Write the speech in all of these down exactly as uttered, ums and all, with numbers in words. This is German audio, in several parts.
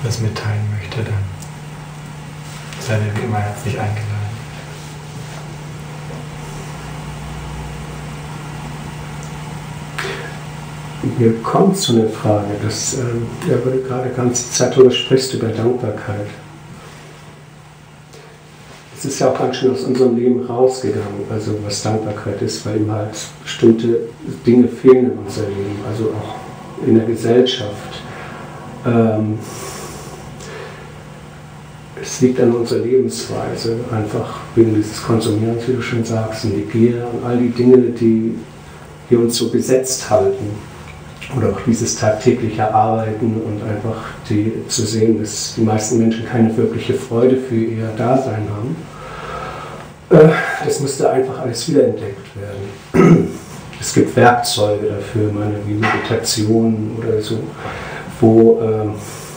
das mitteilen möchte, dann seid ihr wie immer herzlich eingeladen. Mir kommt so eine Frage, dass, ähm, ja, weil du gerade die ganze Zeit darüber sprichst, über Dankbarkeit. Es ist ja auch ganz schön aus unserem Leben rausgegangen, also was Dankbarkeit ist, weil ihm halt bestimmte Dinge fehlen in unserem Leben, also auch in der Gesellschaft. Ähm, es liegt an unserer Lebensweise, einfach wegen dieses Konsumierens, wie du schon sagst, und die Gier und all die Dinge, die, die uns so besetzt halten. Oder auch dieses tagtägliche Arbeiten und einfach die, zu sehen, dass die meisten Menschen keine wirkliche Freude für ihr Dasein haben. Äh, das müsste einfach alles wiederentdeckt werden. Es gibt Werkzeuge dafür, meine, wie Meditation oder so, wo, äh,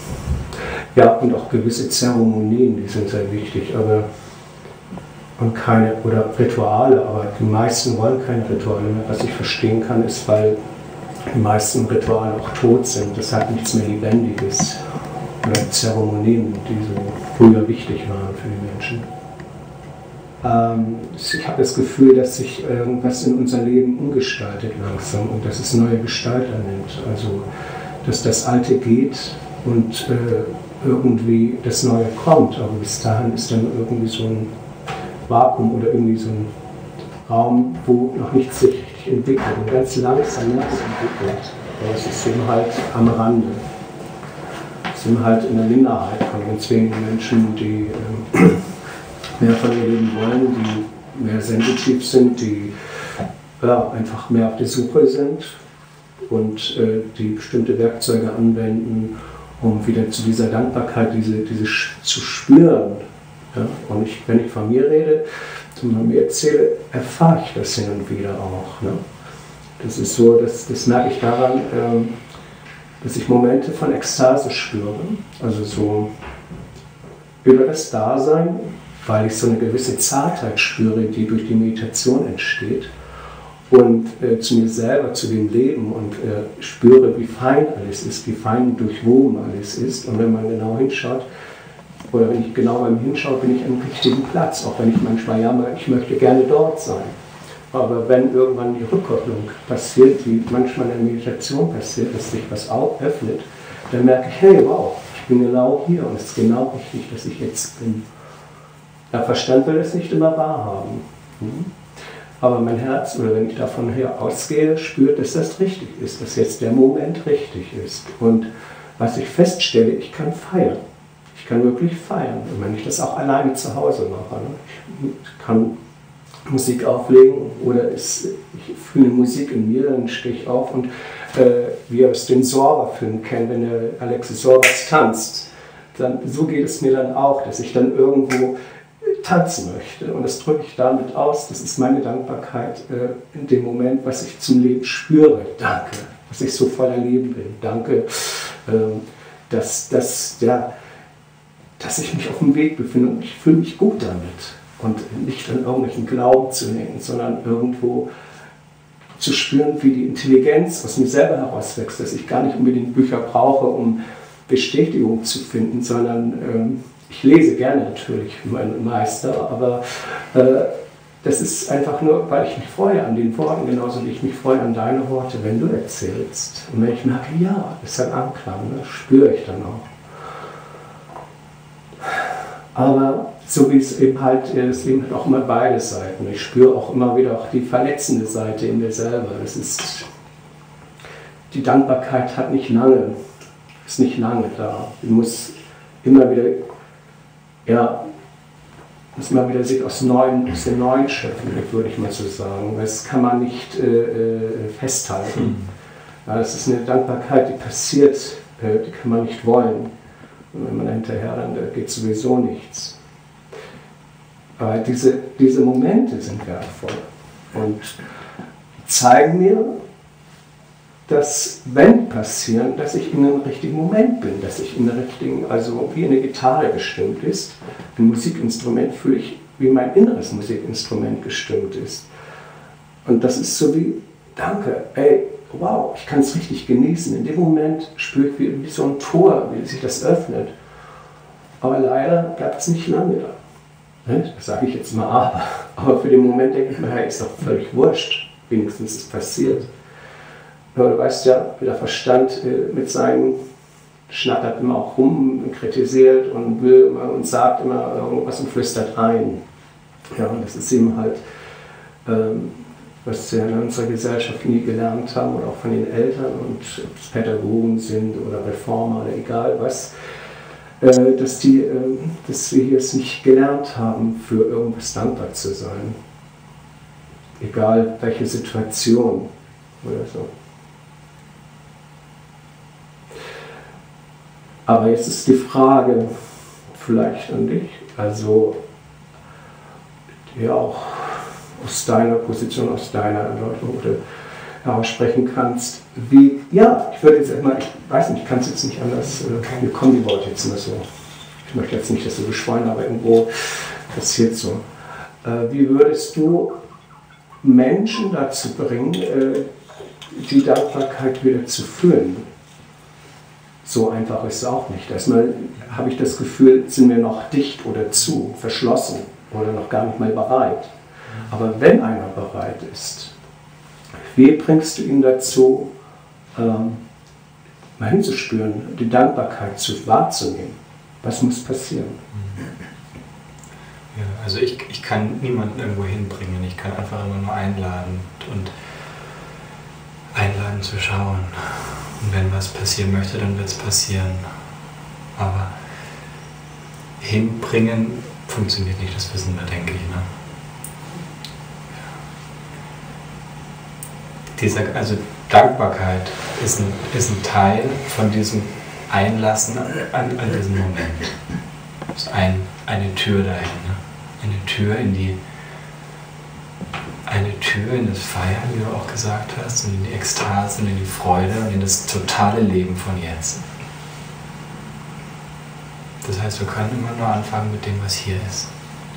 ja, und auch gewisse Zeremonien, die sind sehr wichtig, aber und keine, oder Rituale, aber die meisten wollen keine Rituale mehr. Was ich verstehen kann, ist, weil die meisten Rituale auch tot sind. Das hat nichts mehr Lebendiges. Oder Zeremonien, die so früher wichtig waren für die Menschen. Ähm, ich habe das Gefühl, dass sich irgendwas in unser Leben umgestaltet langsam und dass es neue Gestalt annimmt. Also, dass das Alte geht und äh, irgendwie das Neue kommt. Aber bis dahin ist dann irgendwie so ein Vakuum oder irgendwie so ein Raum, wo noch nichts sich richtig entwickelt und ganz langsam erst entwickelt. Aber es ist eben halt am Rande. Es sind halt in der Minderheit von ganz wenigen Menschen, die äh, mehr von ihr leben wollen, die mehr sensitiv sind, die ja, einfach mehr auf der Suche sind und äh, die bestimmte Werkzeuge anwenden, um wieder zu dieser Dankbarkeit, diese, diese zu spüren. Ja? Und ich, wenn ich von mir rede, von mir erzähle, erfahre ich das hin und wieder auch. Ne? Das ist so, das, das merke ich daran, ähm, dass ich Momente von Ekstase spüre, also so über das Dasein, weil ich so eine gewisse Zartheit spüre, die durch die Meditation entsteht und äh, zu mir selber, zu dem Leben und äh, spüre, wie fein alles ist, wie fein durchwoben alles ist. Und wenn man genau hinschaut, oder wenn ich genau beim Hinschaue, bin ich am richtigen Platz, auch wenn ich manchmal jammer, ich möchte gerne dort sein. Aber wenn irgendwann die Rückkopplung passiert, wie manchmal in der Meditation passiert, dass sich was öffnet, dann merke ich, hey, wow, ich bin genau hier und es ist genau richtig, dass ich jetzt bin. Der Verstand will es nicht immer wahrhaben. Aber mein Herz, oder wenn ich davon her ausgehe, spürt, dass das richtig ist, dass jetzt der Moment richtig ist. Und was ich feststelle, ich kann feiern. Ich kann wirklich feiern, und wenn ich das auch alleine zu Hause mache. Ne? Ich kann Musik auflegen oder es, ich fühle Musik in mir, dann stehe ich auf und äh, wie ihr aus dem Sorba-Film kennt, wenn der Alexis Sorbas tanzt, dann, so geht es mir dann auch, dass ich dann irgendwo tanzen möchte und das drücke ich damit aus, das ist meine Dankbarkeit äh, in dem Moment, was ich zum Leben spüre. Danke, dass ich so voller Leben bin. Danke, äh, dass, dass, ja, dass ich mich auf dem Weg befinde und ich fühle mich gut damit. Und nicht an irgendwelchen Glauben zu hängen, sondern irgendwo zu spüren, wie die Intelligenz aus mir selber herauswächst, dass ich gar nicht unbedingt Bücher brauche, um Bestätigung zu finden, sondern ähm, ich lese gerne natürlich meinen Meister, aber äh, das ist einfach nur, weil ich mich freue an den Worten, genauso wie ich mich freue an deine Worte, wenn du erzählst. Und wenn ich merke, ja, das hat Anklang, ne, spüre ich dann auch. Aber so wie es eben halt, das Leben hat auch immer beide Seiten. Ich spüre auch immer wieder auch die verletzende Seite in mir selber. Das ist, die Dankbarkeit hat nicht lange, ist nicht lange da. Die muss immer wieder, ja, muss immer wieder sich aus, neuen, aus dem Neuen schöpfen, würde ich mal so sagen. Das kann man nicht äh, festhalten. Mhm. Ja, das ist eine Dankbarkeit, die passiert, äh, die kann man nicht wollen. Und wenn man hinterher, dann da geht sowieso nichts. Aber diese, diese Momente sind wertvoll und zeigen mir, dass, wenn passieren, dass ich in einem richtigen Moment bin, dass ich in der richtigen, also wie eine Gitarre gestimmt ist, ein Musikinstrument fühle ich, wie mein inneres Musikinstrument gestimmt ist. Und das ist so wie, danke, ey, wow, ich kann es richtig genießen. In dem Moment spüre ich, wie, wie so ein Tor, wie sich das öffnet. Aber leider bleibt es nicht lange da. Das sage ich jetzt mal aber. Aber für den Moment denke ich mir, hey, ist doch völlig wurscht. Wenigstens ist es passiert. Aber du weißt ja, wie der Verstand äh, mit seinen schnattert immer auch rum und kritisiert und will immer und sagt immer irgendwas und flüstert ein. Ja, und das ist eben halt, ähm, was wir in unserer Gesellschaft nie gelernt haben oder auch von den Eltern und ob es Pädagogen sind oder Reformer oder egal was, äh, dass, die, äh, dass wir hier es nicht gelernt haben, für irgendwas dankbar zu sein. Egal welche Situation oder so. Aber jetzt ist die Frage vielleicht an dich, also ja auch aus deiner Position, aus deiner Erläuterung oder sprechen kannst, wie, ja, ich würde jetzt erstmal, ich weiß nicht, ich kann es jetzt nicht anders, äh, mir kommen die Worte jetzt immer so, ich möchte jetzt nicht, dass du beschwören, aber irgendwo passiert so. Äh, wie würdest du Menschen dazu bringen, äh, die Dankbarkeit wieder zu fühlen? So einfach ist es auch nicht. Erstmal habe ich das Gefühl, sind wir noch dicht oder zu, verschlossen oder noch gar nicht mal bereit. Aber wenn einer bereit ist, wie bringst du ihn dazu, ähm, mal hinzuspüren, die Dankbarkeit zu wahrzunehmen? Was muss passieren? Ja, also ich, ich kann niemanden irgendwo hinbringen. Ich kann einfach immer nur einladen und einladen zu schauen. Und wenn was passieren möchte, dann wird es passieren. Aber hinbringen funktioniert nicht, das wissen wir, denke ich. Ne? Dieser, also Dankbarkeit ist ein, ist ein Teil von diesem Einlassen an, an diesen Moment. Es ist ein, eine Tür dahin. Ne? Eine Tür in die eine Tür in das Feiern, wie du auch gesagt hast, und in die Ekstase und in die Freude und in das totale Leben von jetzt. Das heißt, wir können immer nur anfangen mit dem, was hier ist.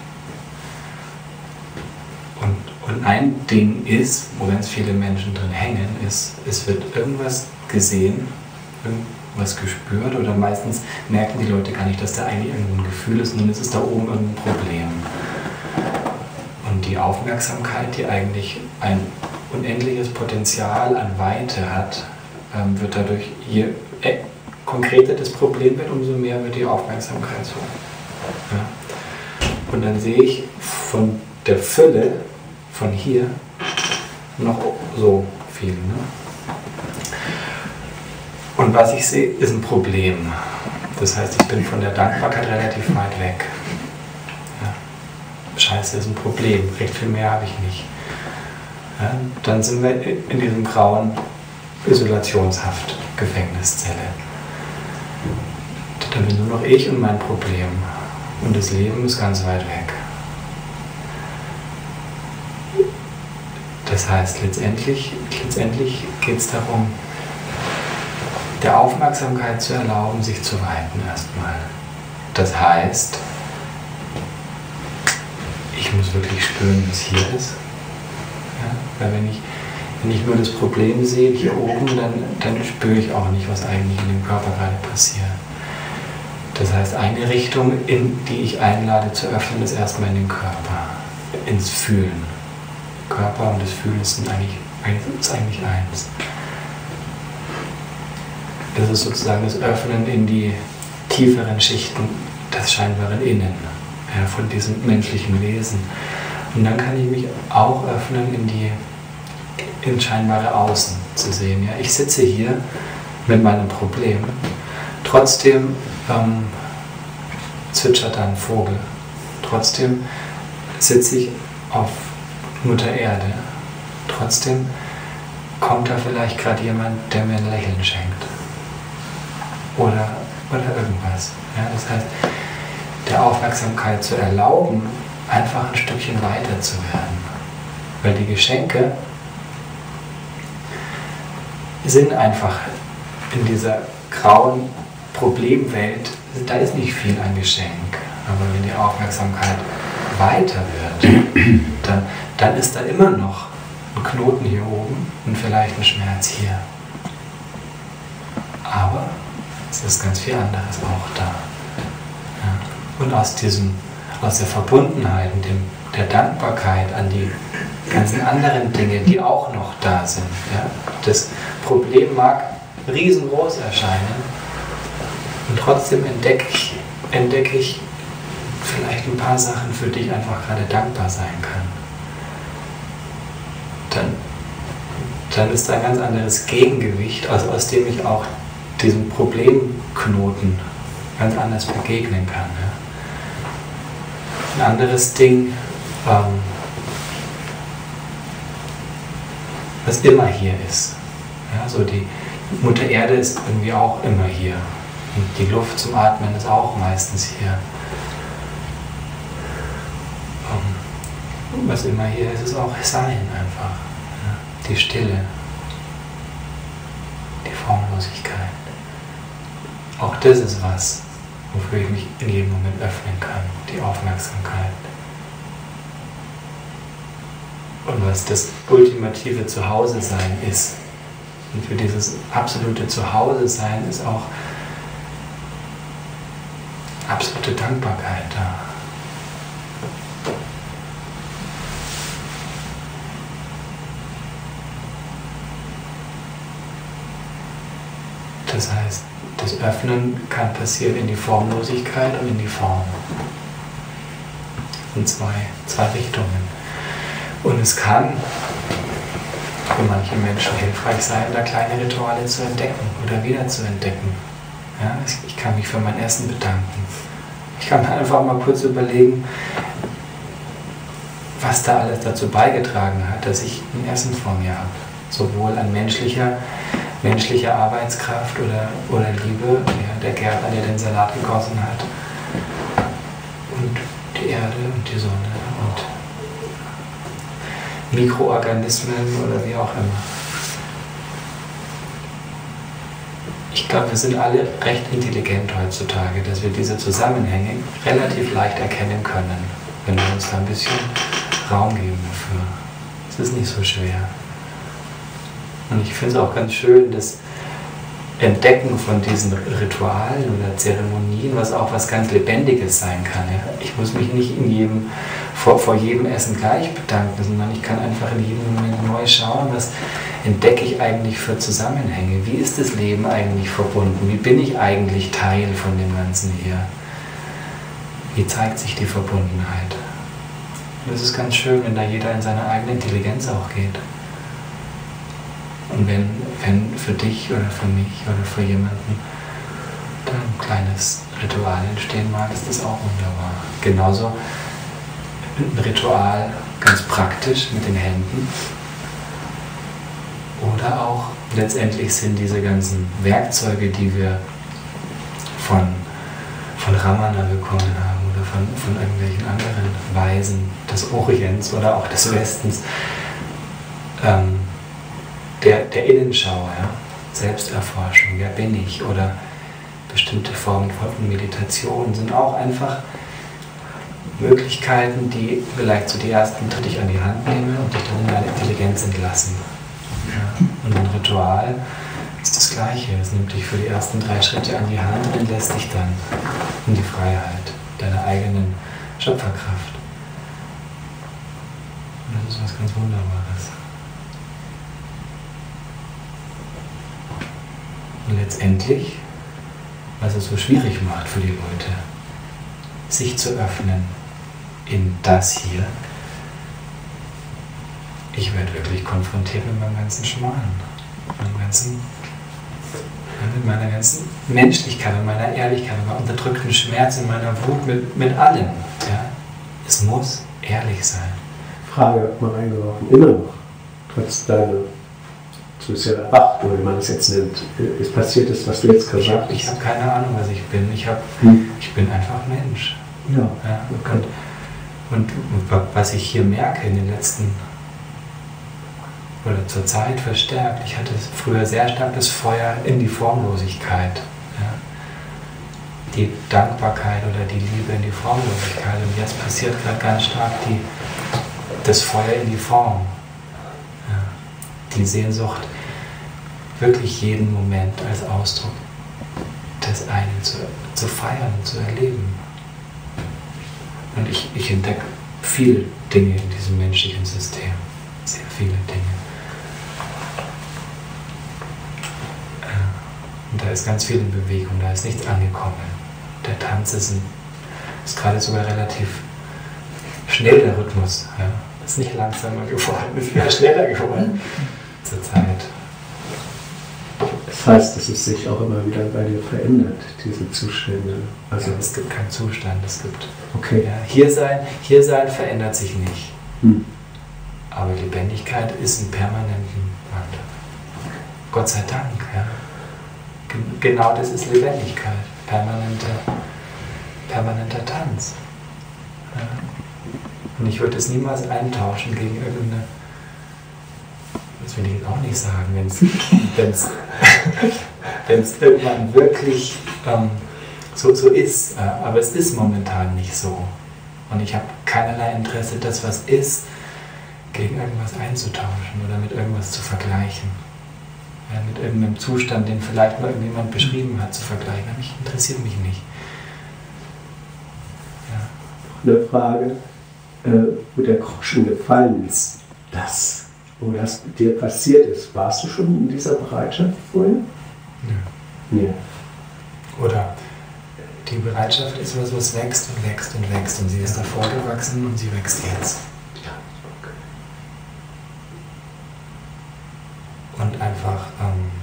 Und, und ein Ding ist, wo ganz viele Menschen drin hängen, ist, es wird irgendwas gesehen, irgendwas gespürt oder meistens merken die Leute gar nicht, dass da eigentlich irgendwo ein Gefühl ist, sondern es ist da oben irgendein Problem. Und die Aufmerksamkeit, die eigentlich ein unendliches Potenzial an Weite hat, ähm, wird dadurch, je äh, konkreter das Problem wird, umso mehr wird die Aufmerksamkeit so. Ja. Und dann sehe ich von der Fülle von hier noch so viel. Ne? Und was ich sehe, ist ein Problem. Das heißt, ich bin von der Dankbarkeit relativ weit weg. Scheiße, ist ein Problem, recht viel mehr habe ich nicht. Ja, dann sind wir in diesem grauen Isolationshaft, Gefängniszelle. Da bin nur noch ich und mein Problem. Und das Leben ist ganz weit weg. Das heißt, letztendlich, letztendlich geht es darum, der Aufmerksamkeit zu erlauben, sich zu weiten erstmal. Das heißt, ich muss wirklich spüren, was hier ist. Ja? Weil wenn ich, wenn ich nur das Problem sehe, hier oben, dann, dann spüre ich auch nicht, was eigentlich in dem Körper gerade passiert. Das heißt, eine Richtung, in die ich einlade zu öffnen, ist erstmal in den Körper, ins Fühlen. Körper und das Fühlen sind eigentlich, ist eigentlich eins. Das ist sozusagen das Öffnen in die tieferen Schichten des scheinbaren Innen. Ja, von diesem menschlichen Wesen. Und dann kann ich mich auch öffnen in die in scheinbare Außen zu sehen. Ja, ich sitze hier mit meinem Problem. Trotzdem ähm, zwitschert da ein Vogel. Trotzdem sitze ich auf Mutter Erde. Trotzdem kommt da vielleicht gerade jemand, der mir ein Lächeln schenkt. Oder, oder irgendwas. Ja, das heißt, der Aufmerksamkeit zu erlauben, einfach ein Stückchen weiter zu werden. Weil die Geschenke sind einfach in dieser grauen Problemwelt, da ist nicht viel an Geschenk. Aber wenn die Aufmerksamkeit weiter wird, dann, dann ist da immer noch einen Knoten hier oben und vielleicht einen Schmerz hier. Aber es ist ganz viel anderes auch da. Ja. Und aus diesem, aus der Verbundenheit und dem, der Dankbarkeit an die ganzen anderen Dinge, die auch noch da sind. Ja. Das Problem mag riesengroß erscheinen und trotzdem entdecke ich, entdecke ich vielleicht ein paar Sachen, für die ich einfach gerade dankbar sein kann. Dann, dann ist da ein ganz anderes Gegengewicht, aus, aus dem ich auch diesem Problemknoten ganz anders begegnen kann. Ja. Ein anderes Ding, ähm, was immer hier ist. Ja, so die Mutter Erde ist irgendwie auch immer hier. Und die Luft zum Atmen ist auch meistens hier. Um, was immer hier ist, ist auch Sein einfach. Ja, die Stille, die Formlosigkeit. Auch das ist was, wofür ich mich in jedem Moment öffnen kann, die Aufmerksamkeit. Und was das ultimative Zuhause-Sein ist. Und für dieses absolute Zuhause-Sein ist auch absolute Dankbarkeit da. Das heißt, das Öffnen kann passieren in die Formlosigkeit und in die Form. In zwei, zwei Richtungen. Und es kann für manche Menschen hilfreich sein, da kleine Rituale zu entdecken oder wieder zu entdecken. Ja, ich kann mich für mein Essen bedanken. Ich kann mir einfach mal kurz überlegen, was da alles dazu beigetragen hat, dass ich ein Essen vor mir habe. Sowohl an menschlicher, menschlicher Arbeitskraft oder, oder Liebe, ja, der Gärtner, der den Salat gegossen hat, und die Erde und die Sonne und Mikroorganismen oder wie auch immer. Ich glaube, wir sind alle recht intelligent heutzutage, dass wir diese Zusammenhänge relativ leicht erkennen können, wenn wir uns da ein bisschen Raum geben dafür. Es ist nicht so schwer. Und ich finde es auch ganz schön, das Entdecken von diesen Ritualen oder Zeremonien, was auch was ganz Lebendiges sein kann. Ja? Ich muss mich nicht in jedem, vor, vor jedem Essen gleich bedanken, sondern ich kann einfach in jedem Moment neu schauen, was entdecke ich eigentlich für Zusammenhänge. Wie ist das Leben eigentlich verbunden? Wie bin ich eigentlich Teil von dem Ganzen hier? Wie zeigt sich die Verbundenheit? Und es ist ganz schön, wenn da jeder in seine eigene Intelligenz auch geht. Und wenn, wenn für dich oder für mich oder für jemanden da ein kleines Ritual entstehen mag, ist das auch wunderbar. Genauso ein Ritual ganz praktisch mit den Händen. Oder auch letztendlich sind diese ganzen Werkzeuge, die wir von, von Ramana bekommen haben oder von, von irgendwelchen anderen Weisen des Orients oder auch des Westens, ähm, Der, der Innenschau, ja? Selbsterforschung, wer bin ich, oder bestimmte Formen von Meditation sind auch einfach Möglichkeiten, die vielleicht so die ersten Tritte dich an die Hand nehmen und dich dann in deine Intelligenz entlassen. Ja? Und ein Ritual ist das Gleiche, es nimmt dich für die ersten drei Schritte an die Hand und entlässt dich dann in die Freiheit deiner eigenen Schöpferkraft. Und das ist was ganz Wunderbares. Und letztendlich, was es so schwierig macht für die Leute, sich zu öffnen in das hier, ich werde wirklich konfrontiert mit meinem ganzen Schmarrn, mit, meinem ganzen, mit meiner ganzen Menschlichkeit, mit meiner Ehrlichkeit, mit meinem unterdrückten Schmerz, in meiner Wut, mit, mit allem. Ja? Es muss ehrlich sein. Frage hat mal eingeworfen, immer noch, trotz deiner, du bist ja erwacht, oder wie man das jetzt nennt, ist passiert ist, was du jetzt gesagt hast. Ich habe hab keine Ahnung, was ich bin. Ich, hab, hm. ich bin einfach Mensch. Ja. Ja, und, und was ich hier merke in den letzten, oder zur Zeit verstärkt, ich hatte früher sehr stark das Feuer in die Formlosigkeit. Ja. Die Dankbarkeit oder die Liebe in die Formlosigkeit. Und jetzt passiert gerade ganz stark die, das Feuer in die Form. die Sehnsucht, wirklich jeden Moment als Ausdruck des einen zu, zu feiern, zu erleben. Und ich, ich entdecke viele Dinge in diesem menschlichen System, sehr viele Dinge. Und da ist ganz viel in Bewegung, da ist nichts angekommen. Der Tanz ist, ein, ist gerade sogar relativ schnell, der Rhythmus. Ja. Ist nicht langsamer geworden, ist eher schneller geworden zur Zeit. Das heißt, dass es sich auch immer wieder bei dir verändert, diese Zustände. Also ja, es gibt keinen Zustand, es gibt okay. Ja, hier sein, hier sein verändert sich nicht. Hm. Aber Lebendigkeit ist im permanenten Wandel. Gott sei Dank. Ja. Genau das ist Lebendigkeit, permanenter, permanenter Tanz. Ja. Und ich würde es niemals eintauschen gegen irgendeine, das will ich jetzt auch nicht sagen, wenn es wenn es irgendwann wirklich ähm, so, so ist. Äh, aber es ist momentan nicht so. Und ich habe keinerlei Interesse, das, was ist, gegen irgendwas einzutauschen oder mit irgendwas zu vergleichen. Ja, mit irgendeinem Zustand, den vielleicht mal irgendjemand beschrieben hat, zu vergleichen. Aber mich interessiert mich nicht. Ja. Eine Frage, äh, wo der Groschen gefallen ist, das, wo das dir passiert ist, warst du schon in dieser Bereitschaft vorher? Nö. Nee. Oder die Bereitschaft ist was, was wächst und wächst und wächst und sie ist davor gewachsen und sie wächst jetzt. Und einfach ähm,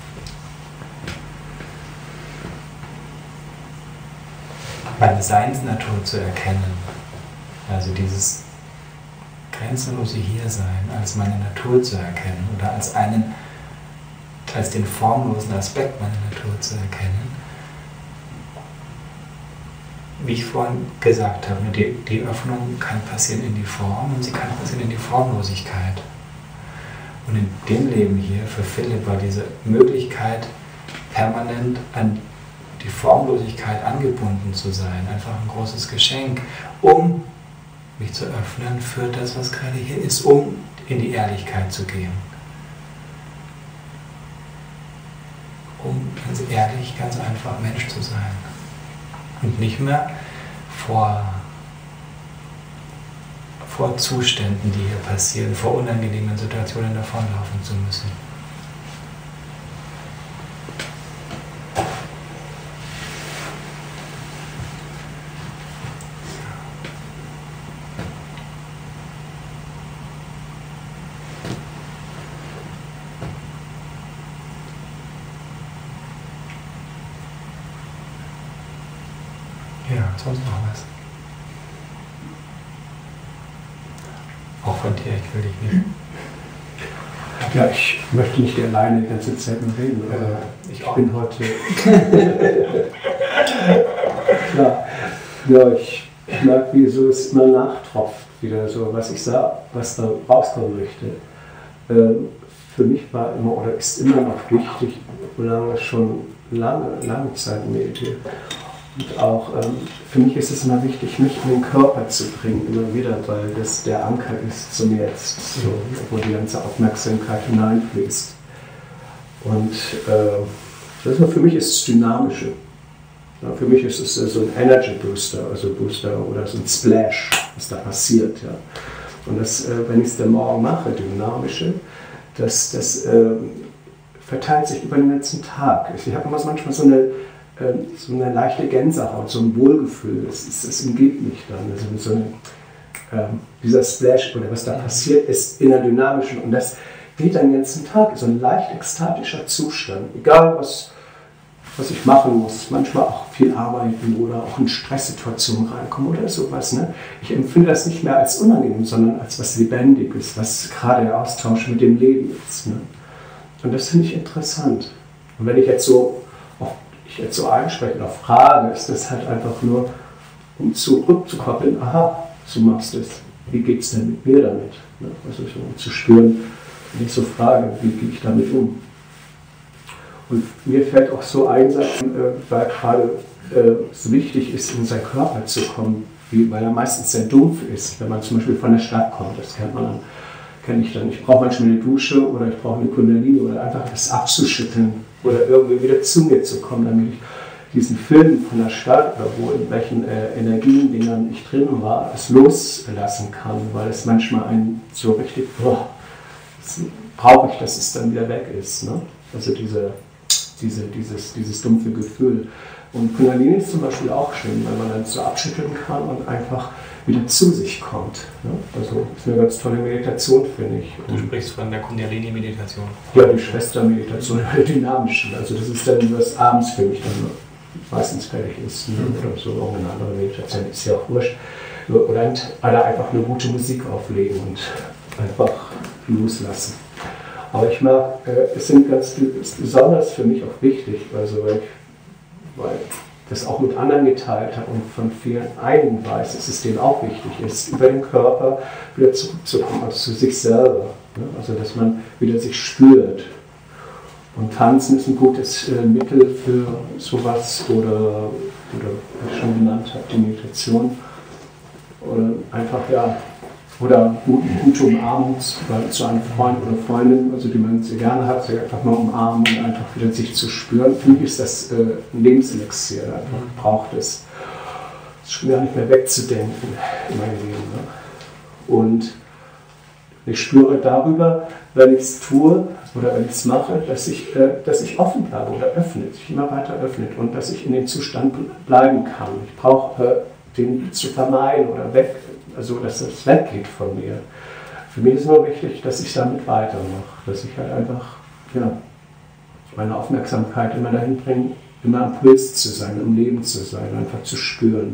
meine Seinsnatur zu erkennen, also dieses grenzenlose Hiersein als meine Natur zu erkennen oder als einen, als den formlosen Aspekt meiner Natur zu erkennen. Wie ich vorhin gesagt habe, die, die Öffnung kann passieren in die Form und sie kann passieren in die Formlosigkeit. Und in dem Leben hier für Philipp war diese Möglichkeit, permanent an die Formlosigkeit angebunden zu sein, einfach ein großes Geschenk, um mich zu öffnen für das, was gerade hier ist, um in die Ehrlichkeit zu gehen. Um ganz ehrlich, ganz einfach Mensch zu sein. Und nicht mehr vor vor Zuständen, die hier passieren, vor unangenehmen Situationen davonlaufen zu müssen. Ja, sonst noch was? Auch von dir, ich will dich nicht. Ja, ich möchte nicht alleine die ganze Zeit nur reden, aber ja, ich, ich bin heute. Klar, ja, ich, ich merke, wie so es immer nachtropft, wieder so, was ich sage, was da rauskommen möchte. Ähm, für mich war immer oder ist immer noch wichtig, lange schon lange, lange Zeit Medien. Und auch ähm, für mich ist es immer wichtig, mich in den Körper zu bringen, immer wieder, weil das der Anker ist zum Jetzt, so, wo die ganze Aufmerksamkeit hineinfließt. Und äh, das ist, für mich ist es Dynamische. Ja, für mich ist es äh, so ein Energy Booster, also Booster oder so ein Splash, was da passiert. Ja. Und das, äh, wenn ich es dann morgen mache, Dynamische, das, das äh, verteilt sich über den ganzen Tag. Ich habe immer so manchmal so eine so eine leichte Gänsehaut, so ein Wohlgefühl, das, ist, das umgeht mich dann. Also so eine, ähm, dieser Splash oder was da passiert, ist innerdynamisch und das geht den ganzen Tag, so ein leicht ekstatischer Zustand. Egal, was, was ich machen muss, manchmal auch viel arbeiten oder auch in Stresssituationen reinkommen oder sowas. Ne? Ich empfinde das nicht mehr als unangenehm, sondern als was Lebendiges, was gerade der Austausch mit dem Leben ist. Ne? Und das finde ich interessant. Und wenn ich jetzt so ich jetzt so einspreche oder frage, ist das halt einfach nur, um zurückzukoppeln, aha, so machst du es, wie geht es denn mit mir damit? Also so, um zu spüren, wenn ich so frage, wie gehe ich damit um? Und mir fällt auch so ein, weil gerade es wichtig ist, in seinen Körper zu kommen, weil er meistens sehr dumpf ist, wenn man zum Beispiel von der Stadt kommt, das kennt man dann. kenne ich dann. Ich brauche manchmal eine Dusche oder ich brauche eine Kundalini oder einfach das abzuschütteln oder irgendwie wieder zu mir zu kommen, damit ich diesen Film von der Stadt oder wo in welchen äh, Energiendingern ich drin war, es loslassen kann, weil es manchmal einen so richtig, boah, das brauche ich, dass es dann wieder weg ist. Ne? Also diese, diese, dieses, dieses dumpfe Gefühl. Und Kundalini ist zum Beispiel auch schön, weil man dann so abschütteln kann und einfach wieder zu sich kommt. Ne? Also das ist eine ganz tolle Meditation, finde ich. Du sprichst von der Kundalini-Meditation. Ja, die Schwestermeditation, die dynamischen. Also das ist dann, was abends für mich dann meistens fertig ist. Ne? Oder so auch eine andere Meditation, ist ja auch wurscht. Oder, oder einfach eine gute Musik auflegen und einfach loslassen. Aber ich mag, äh, es sind ganz, ist besonders für mich auch wichtig, also weil ich, weil das auch mit anderen geteilt habe und von vielen einigen weiß, dass es denen auch wichtig ist, über den Körper wieder zurückzukommen, also zu sich selber. Ne? Also dass man wieder sich spürt. Und Tanzen ist ein gutes äh, Mittel für sowas oder, oder wie ich schon genannt habe, die Meditation. Oder einfach, ja, oder gut, gute Umarmung zu, zu einem Freund oder Freundin, also die man sehr gerne hat, sich einfach mal umarmen und einfach wieder sich zu spüren. Für mich ist das äh, ein Lebenselixier, einfach braucht es. Das ist schon gar nicht mehr wegzudenken in meinem Leben. Ne? Und ich spüre darüber, wenn ich es tue oder wenn ich es mache, dass ich, äh, dass ich offen bleibe oder öffnet, sich immer weiter öffnet und dass ich in dem Zustand bleiben kann. Ich brauche äh, den zu vermeiden oder weg, also dass es weggeht von mir. Für mich ist nur wichtig, dass ich damit weitermache, dass ich halt einfach ja, meine Aufmerksamkeit immer dahin bringe, immer am Puls zu sein, im Leben zu sein, einfach zu spüren.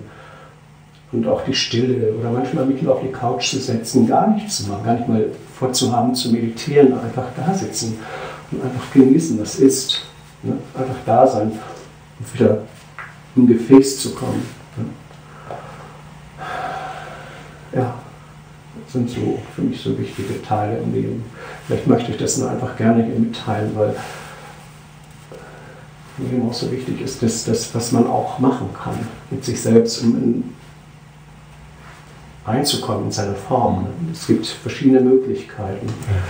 Und auch die Stille oder manchmal mich nur auf die Couch zu setzen, gar nichts zu machen, gar nicht mal vorzuhaben zu meditieren, einfach da sitzen und einfach genießen, was ist. Ne? Einfach da sein und wieder im Gefäß zu kommen. Ne? Ja, das sind so für mich so wichtige Teile im Leben. Vielleicht möchte ich das nur einfach gerne hier mitteilen, weil mir eben auch so wichtig ist, dass das, was man auch machen kann mit sich selbst, um in, reinzukommen in seine Form. Es gibt verschiedene Möglichkeiten.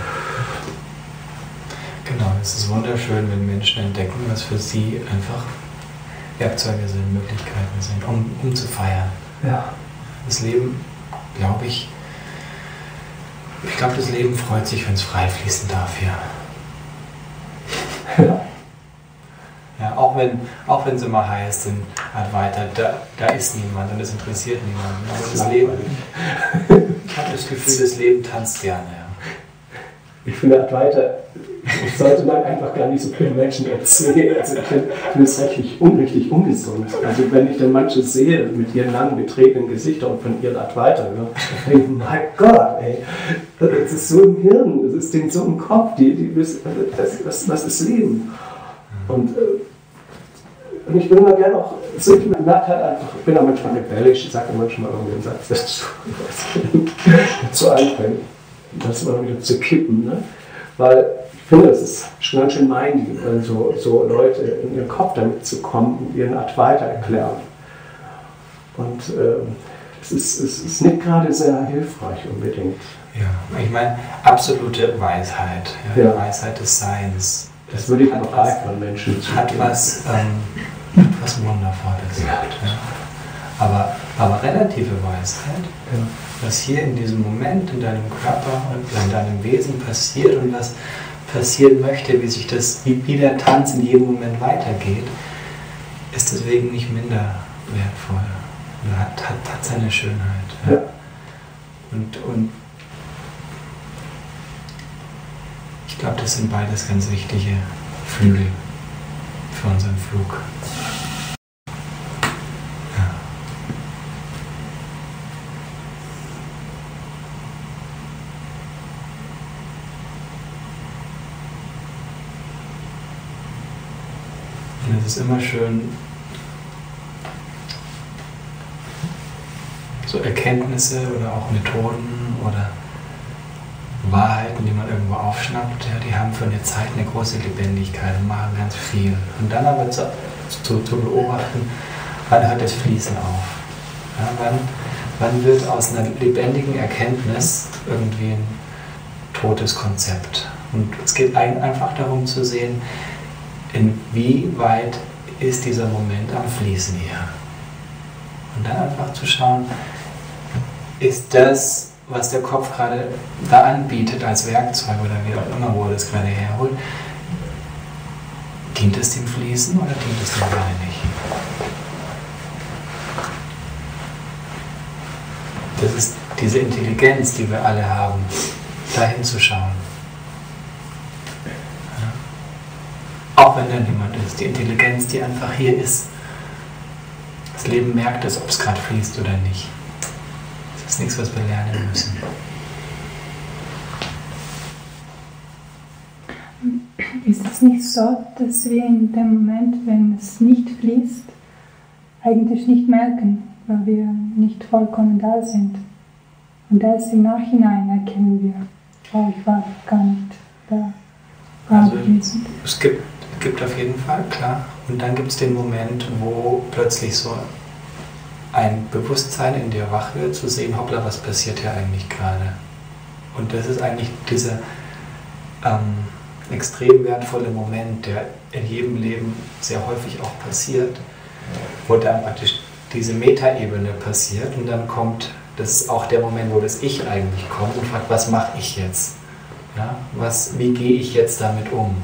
Genau, es ist wunderschön, wenn Menschen entdecken, was für sie einfach Werkzeuge sind, Möglichkeiten sind, um, um zu feiern. Ja. Das Leben, glaube ich, ich glaube, das Leben freut sich, wenn es frei fließen darf, ja. Ja. Ja, auch wenn auch wenn es immer heißt, in Advaita, da, da ist niemand und es interessiert niemanden. Aber das Leben, ich habe das Gefühl, das Leben tanzt gerne. Ja. Ich finde Advaita, das sollte man einfach gar nicht so vielen Menschen erzählen. Also ich finde es richtig unrichtig ungesund. Also wenn ich dann manche sehe mit ihren langen betretenen Gesichtern und von ihren Advaita höre, denke ich, mein Gott, ey, das ist so im Hirn, das ist denen so im Kopf, die, die, das, das, das ist Leben. Und, äh, und ich bin immer gerne auch, so ich merke halt einfach, ich bin da manchmal rebellisch, ich sage manchmal irgendwie einen Satz dazu, zu einfällt, das immer wieder zu kippen, ne? Weil ich finde, es ist schon ganz schön minding, wenn so, so Leute in ihren Kopf damit zu kommen und ihren Advaita erklären. Und äh, es, ist, es ist nicht gerade sehr hilfreich unbedingt. Ja, ich meine, absolute Weisheit, ja, Ja. die Weisheit des Seins. Das würde ich hat noch was, reif von Menschen zu hat was, ähm, hat was Wundervolles. Ja. Ja. Aber, aber relative Weisheit, Ja. was hier in diesem Moment in deinem Körper und in deinem Wesen passiert und was passieren möchte, wie sich das, wie, wie der Tanz in jedem Moment weitergeht, ist deswegen nicht minder wertvoll. Oder hat, hat, hat seine Schönheit. Ja. Ja. Und, und ich glaube, das sind beides ganz wichtige Flügel für unseren Flug. Ja. Und es ist immer schön, so Erkenntnisse oder auch Methoden oder Wahrheiten, die man irgendwo aufschnappt, ja, die haben für eine Zeit eine große Lebendigkeit und machen ganz viel. Und dann aber zu, zu, zu beobachten, wann hört das Fließen auf? Ja, wann, wann wird aus einer lebendigen Erkenntnis irgendwie ein totes Konzept. Und es geht einfach darum zu sehen, inwieweit ist dieser Moment am Fließen hier. Und dann einfach zu schauen, ist das, was der Kopf gerade da anbietet als Werkzeug oder wie auch immer, wo er das gerade herholt, dient es dem Fließen oder dient es dem gerade nicht? Das ist diese Intelligenz, die wir alle haben, da hinzuschauen. Ja. Auch wenn da niemand ist, die Intelligenz, die einfach hier ist. Das Leben merkt es, ob es gerade fließt oder nicht. Das ist nichts, was wir lernen müssen. Ist es nicht so, dass wir in dem Moment, wenn es nicht fließt, eigentlich nicht merken, weil wir nicht vollkommen da sind? Und erst im Nachhinein erkennen wir, oh, ich war gar nicht da. Also, es gibt, gibt auf jeden Fall, klar. Und dann gibt es den Moment, wo plötzlich so ein Bewusstsein in dir wach wird, zu sehen, hoppla, was passiert hier eigentlich gerade? Und das ist eigentlich dieser ähm, extrem wertvolle Moment, der in jedem Leben sehr häufig auch passiert, wo dann praktisch diese Metaebene passiert und dann kommt, das ist auch der Moment, wo das Ich eigentlich kommt und fragt, was mache ich jetzt? Ja, was, wie gehe ich jetzt damit um?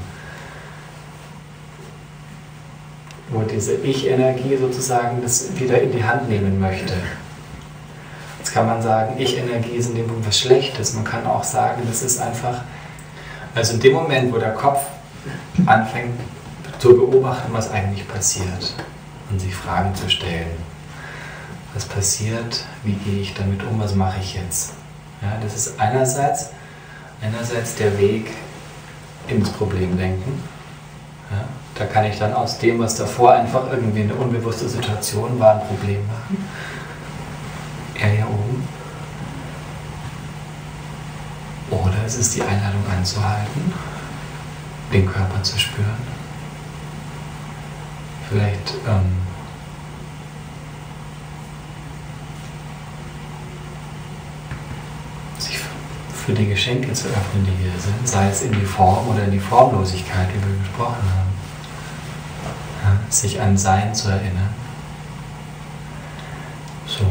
Wo diese Ich-Energie sozusagen das wieder in die Hand nehmen möchte. Jetzt kann man sagen, Ich-Energie ist in dem Punkt was Schlechtes. Man kann auch sagen, das ist einfach, also in dem Moment, wo der Kopf anfängt zu beobachten, was eigentlich passiert und sich Fragen zu stellen. Was passiert? Wie gehe ich damit um? Was mache ich jetzt? Ja, das ist einerseits, einerseits der Weg ins Problemdenken. Ja, da kann ich dann aus dem, was davor einfach irgendwie eine unbewusste Situation war, ein Problem machen. Er hier oben. Oder es ist die Einladung anzuhalten, den Körper zu spüren. Vielleicht ähm, sich für die Geschenke zu öffnen, die hier sind, sei es in die Form oder in die Formlosigkeit, wie wir gesprochen haben. Ja, sich an Sein zu erinnern. So.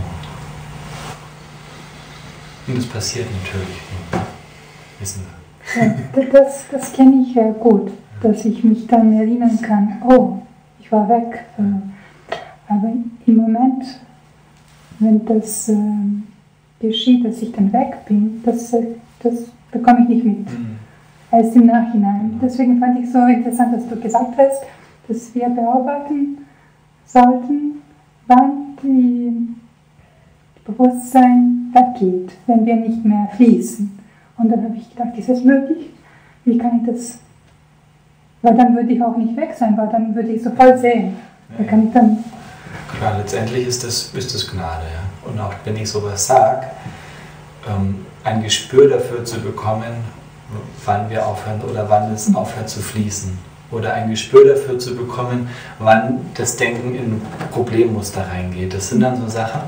Und das passiert natürlich, wissen wir. Ja, das das kenne ich ja gut, dass ich mich dann erinnern kann, oh, ich war weg. Aber im Moment, wenn das äh, geschieht, dass ich dann weg bin, das, das bekomme ich nicht mit. Mhm. Erst im Nachhinein. Deswegen fand ich so interessant, dass du gesagt hast, dass wir beobachten sollten, wann die Bewusstsein weggeht, wenn wir nicht mehr fließen. Und dann habe ich gedacht, ist das möglich? Wie kann ich das? Weil dann würde ich auch nicht weg sein, weil dann würde ich sofort sehen. Da kann ich dann Klar, letztendlich ist das, ist das Gnade. Ja? Und auch wenn ich sowas sage, ähm, ein Gespür dafür zu bekommen, wann wir aufhören oder wann es aufhört zu fließen. Oder ein Gespür dafür zu bekommen, wann das Denken in Problemmuster reingeht. Das sind dann so Sachen,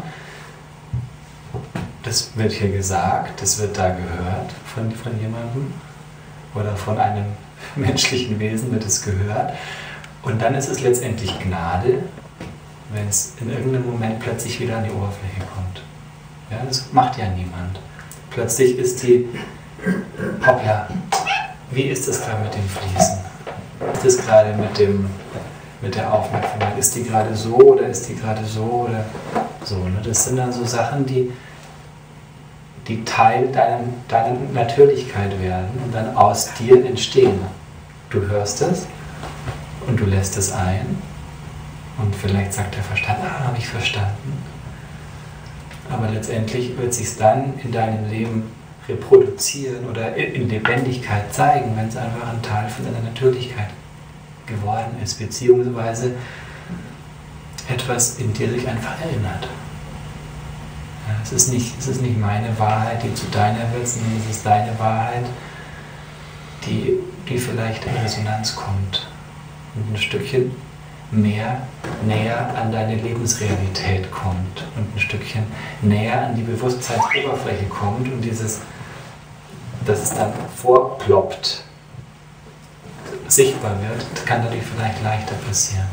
das wird hier gesagt, das wird da gehört von, von jemandem oder von einem menschlichen Wesen wird es gehört. Und dann ist es letztendlich Gnade, wenn es in irgendeinem Moment plötzlich wieder an die Oberfläche kommt. Ja, das macht ja niemand. Plötzlich ist die, hoppla, wie ist das gerade mit dem Fließen? Ist das gerade mit, dem, mit der Aufmerksamkeit? Ist die gerade so oder ist die gerade so oder so? Ne? Das sind dann so Sachen, die, die Teil deiner, deiner Natürlichkeit werden und dann aus dir entstehen. Du hörst es und du lässt es ein und vielleicht sagt der Verstand, ah, habe ich verstanden. Aber letztendlich wird es sich dann in deinem Leben reproduzieren oder in Lebendigkeit zeigen, wenn es einfach ein Teil von deiner Natürlichkeit geworden ist, beziehungsweise etwas in dir sich einfach erinnert. Ja, es ist nicht, es ist nicht meine Wahrheit, die zu deiner wird, sondern es ist deine Wahrheit, die, die vielleicht in Resonanz kommt und ein Stückchen mehr näher an deine Lebensrealität kommt und ein Stückchen näher an die Bewusstseinsoberfläche kommt und dieses dass es dann vorploppt, sichtbar wird, kann dadurch vielleicht leichter passieren.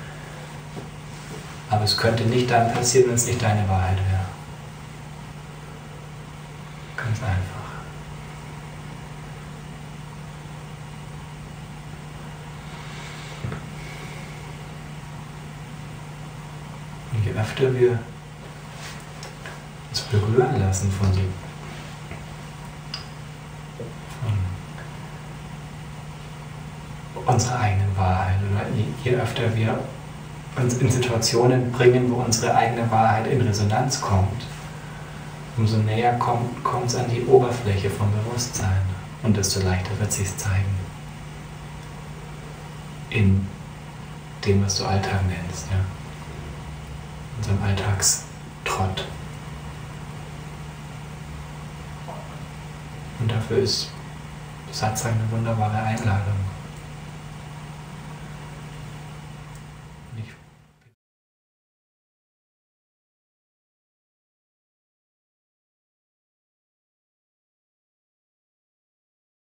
Aber es könnte nicht dann passieren, wenn es nicht deine Wahrheit wäre. Ganz einfach. Und je öfter wir uns berühren lassen von dem, von unserer eigenen Wahrheit, oder je öfter wir uns in Situationen bringen, wo unsere eigene Wahrheit in Resonanz kommt, umso näher kommt, kommt es an die Oberfläche vom Bewusstsein und desto leichter wird es sich zeigen. In dem, was du Alltag nennst, ja. Unserem Alltagstrott. Und dafür ist Satsang eine wunderbare Einladung.